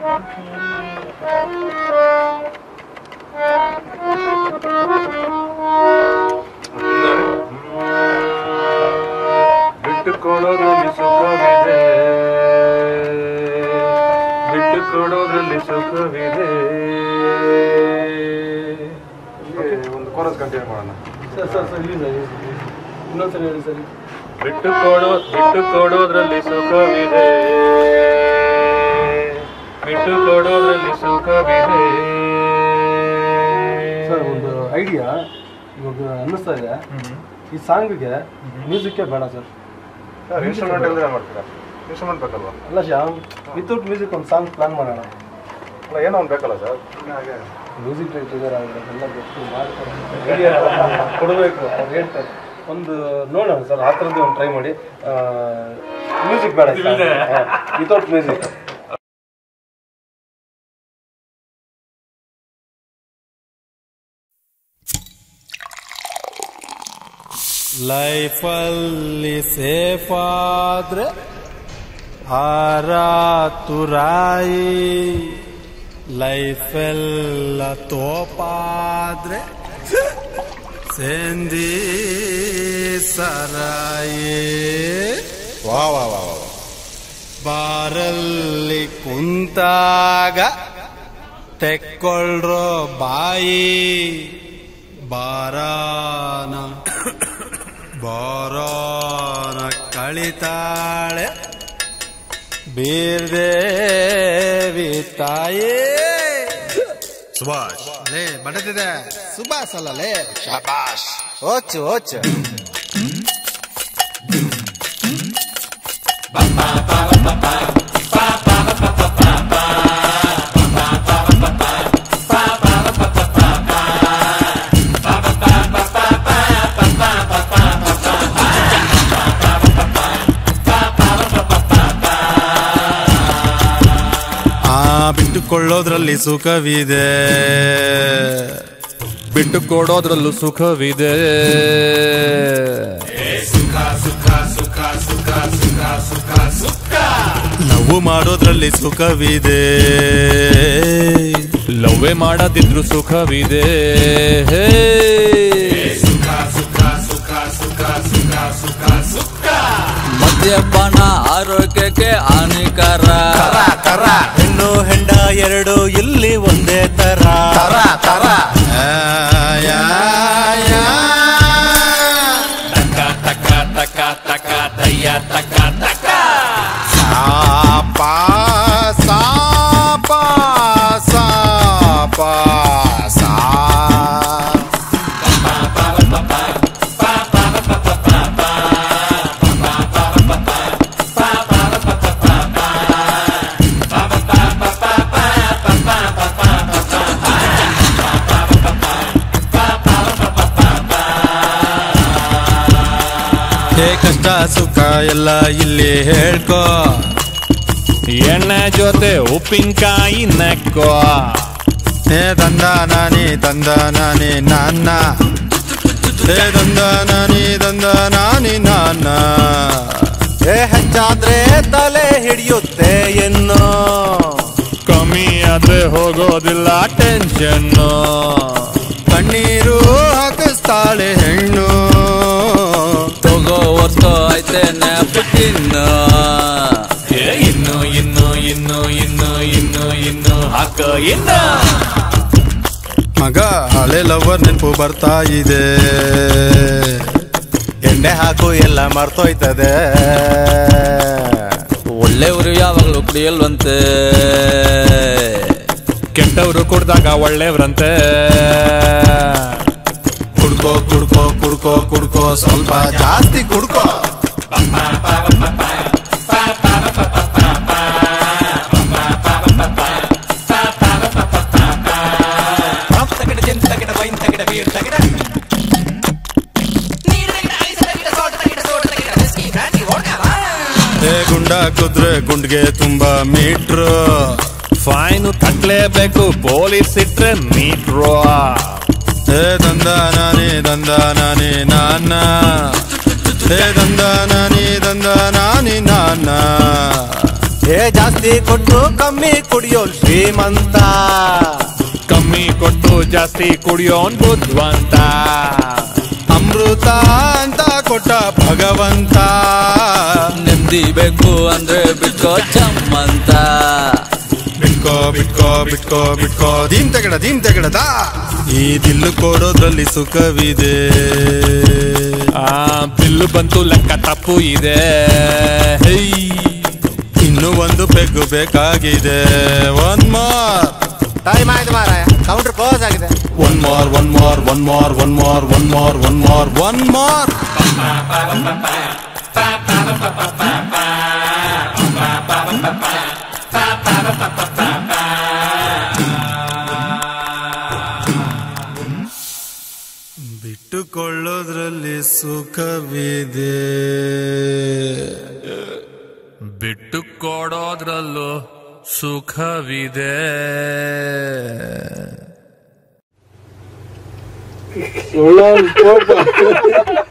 ಬಿಟ್ಟು ಕೊಡೋದ್ರಲ್ಲಿ ಸುಖವಿದೆ, ಬಿಟ್ಟು ಕೊಡೋದ್ರಲ್ಲಿ ಸುಖವಿದೆ. ಒಂದು ಕೋರಸ್ ಕಂಟಿನ್ಯೂ ಮಾಡೋಣ. ಇನ್ನೊಂದ್ಸರಿ ಹೇಳಿ ಸರಿ. ಬಿಟ್ಟು ಕೊಡೋದ್ರಲ್ಲಿ ಸುಖವಿದೆ, ಬಿಟ್ಟು ಕೊಡೋದ್ರಲ್ಲಿ ಸುಖವಿದೆ. ಸರ್ ಒಂದು ಐಡಿಯಾ ಇವಾಗ ಅನ್ನಿಸ್ತಾ ಇದೆ, ಈ ಸಾಂಗಿಗೆ ಮ್ಯೂಸಿಕ್ಕೇ ಬೇಡ ಸರ್. ಇನ್ಸ್ಟ್ರೂಮೆಂಟ್ ಇಲ್ಲದೆ ಮಾಡ್ತೀರಾ? ಇನ್ಸ್ಟ್ರೂಮೆಂಟ್ ಬೇಕಲ್ವಾ? ಅಲ್ಲ ಶ್ಯಾಮ್, ವಿತೌಟ್ ಮ್ಯೂಸಿಕ್ ಒಂದು ಸಾಂಗ್ ಪ್ಲಾನ್ ಮಾಡೋಣ. ಅಲ್ಲ ಏನೋ ಒಂದು ಬೇಕಲ್ಲ ಸರ್? ಹಾಗೆ ಮ್ಯೂಸಿಕ್ ಡೈರೆಕ್ಟರ್ ಎಲ್ಲ ಗೊತ್ತು ಮಾಡ್ತಾರೆ, ಐಡಿಯಾ ಕೊಡಬೇಕು ಅವ್ರು ಹೇಳ್ತಾರೆ. ಒಂದು ನೋಡೋಣ ಸರ್, ಆ ಥರದ್ದು ಒಂದು ಟ್ರೈ ಮಾಡಿ. ಮ್ಯೂಸಿಕ್ ಬೇಡ, ವಿತೌಟ್ ಮ್ಯೂಸಿಕ್. ಲೈಫಲ್ಲಿ ಸೇಫ್ ಆದ್ರೆ ಆರಾತುರಾಯಿ, ಲೈಫೆಲ್ಲ ತೋಪಾದ್ರೆ ಸೇಂದಿ ಸರಾಯಿ. ವಾ ವಾ ವಾ ವಾ. ಬಾರಲ್ಲಿ ಕುಂತಾಗ ತೆಕ್ಕೊಳ್ರೋ ಬಾಯಿ, ಬಾರಾನ ಬಾರಾನ ಕಳಿತಾಳೆ ಬೀರ್ದೇವಿ ತಾಯಿ. ಸುಭಾಷ್ ಲೇ ಬಡದಿದೆ, ಸುಭಾಷ್ ಅಲ್ಲ ಲೇ, ಶಬಾಷ್. ಓಚು ಓಚು. ಬಿಟ್ಟುಕೊಳ್ಳೋದ್ರಲ್ಲಿ ಸುಖವಿದೆ, ಬಿಟ್ಟು ಕೊಡೋದ್ರಲ್ಲೂ ಸುಖವಿದೆ. ಸುಖ ಸುಖ ಸುಖ ಸುಖ ಸುಖ ಸುಖ ಸುಖ. ಲವ್ ಮಾಡೋದ್ರಲ್ಲಿ ಸುಖವಿದೆ, ಲವ್ವೇ ಮಾಡದಿದ್ರು ಸುಖವಿದೆ. ಸುಖ ಸುಖ ಸುಖ ಸುಖ ಸುಖ ಸುಖ ಸುಖ. ಮದ್ಯಪಾನ ಆರೋಗ್ಯಕ್ಕೆ ಹಾನಿಕರ. ಹೆಣ್ಣು ಹೆಂಡ ಎರಡು ಇಲ್ಲಿ ಒಂದೇ ತರ. ತಕ ತಕ ತಕ ತಕ ತಯ್ಯ ತಕ ತಕ. ಸಾಪ ಸಾಪ ಸಾಪ ಸಾ. ಕಷ್ಟ ಸುಖ ಎಲ್ಲ ಇಲ್ಲಿ ಹೇಳ್ಕೋ, ಎಣ್ಣೆ ಜೊತೆ ಉಪ್ಪಿನಕಾಯಿ ನೆಕ್ಕೋ. ಹೇ ದಂದ ನಾನಿ ನಾನ್ನ, ಹೇ ದಂದ ನಾನಿ ನಾನ್ನ. ಹೇ ಹೆಚ್ಚಾದ್ರೆ ತಲೆ ಹಿಡಿಯುತ್ತೆ ಎನ್ನೋ, ಕಮ್ಮಿ ಆದ್ರೆ ಹೋಗೋದಿಲ್ಲ ಟೆನ್ಷನ್ನು. ಕಣ್ಣೀರು ಹಾಕಿಸ್ತಾಳೆ ಹೆಣ್ಣು, ತಗೋ ವರ್ಷ ಐತೆ ನೆಪಕಿನ್ನ. ಇನ್ನು ಇನ್ನು ಇನ್ನು ಇನ್ನು ಇನ್ನು ಇನ್ನು ಹಾಕ ಇನ್ನ. ಮಗ ಹಳೆ ಲವರ್ ನೆನಪು ಬರ್ತಾ ಇದೆ, ಎಣ್ಣೆ ಹಾಕು ಎಲ್ಲ ಮರ್ತೋಯ್ತದೆ. ಒಳ್ಳೆಯವರು ಯಾವಾಗಲೂ ಕುಡಿಯಲ್ವಂತೆ, ಕೆಟ್ಟವರು ಕುಡ್ದಾಗ ಒಳ್ಳೆಯವ್ರಂತೆ. ಕುಡ್ಕೋ ಕುಡ್ಕೋ ಕುಡ್ಕೋ ಕುಡ್ಕೋ ಸ್ವಲ್ಪ ಜಾಸ್ತಿ ಕುಡ್ಕೋ. ಗುಂಡ ಕುದ್ರೆ ಗುಂಡ್ಗೆ ತುಂಬಾ ಮೀಟ್ರು, ಫೈನು ಕಟ್ಲೇಬೇಕು ಪೊಲೀಸ್ ಇಟ್ರೆ ಮೀಟ್ರು. ಹೇ ದಂದ ನಾನಿ ನಾನ್ನ, ಹೇ ದಂದ ನಾನಿ ನಾನ್ನ. ಜಾಸ್ತಿ ಕೊಟ್ಟು ಕಮ್ಮಿ ಕುಡಿಯೋನ್ ಶ್ರೀಮಂತ, ಕಮ್ಮಿ ಕೊಟ್ಟು ಜಾಸ್ತಿ ಕುಡಿಯೋನ್ ಬುದ್ಧಿವಂತ. ಅಮೃತ ಅಂತ ಕೊಟ್ಟ ಭಗವಂತ, ನೆಮ್ಮದಿ ಬೇಕು ಅಂದ್ರೆ ಬಿಟ್ಕೋ ಚಮ್ಮಂತ. ಬಿಟ್ಕೋ ಬಿಟ್ಕೋ ಬಿಟ್ಕೋ ಬಿಟ್ಕೋ ದೀಮ್ ತೆಗಡ ಈ ದಿಲ್ಲು ಕೊಡೋದ್ರಲ್ಲಿ ಸುಖವಿದೆ. ಬಿಲ್ಲು ಬಂತು ಲೆಕ್ಕ ತಪ್ಪು ಇದೆ. ಇನ್ನು ಒಂದು ಪೆಗ್ಗು ಬೇಕಾಗಿದೆ. ಒನ್ ಮಾರ್ ಟೈಮ್ ಆಯ್ತು ಮಾರಾಯ, ಕೌಂಟರ್ ಕ್ಲೋಸ್ ಆಗಿದೆ. One more one more one more one more one more one more one more. ಬಿಟ್ಟುಕೊಳ್ಳೋದ್ರಲ್ಲಿ ಸುಖವಿದೆ, ಬಿಟ್ಟು ಕೊಡೋದ್ರಲ್ಲೂ ಸುಖವಿದೆ. ಒಳ್ಳೆ ಕೋಪ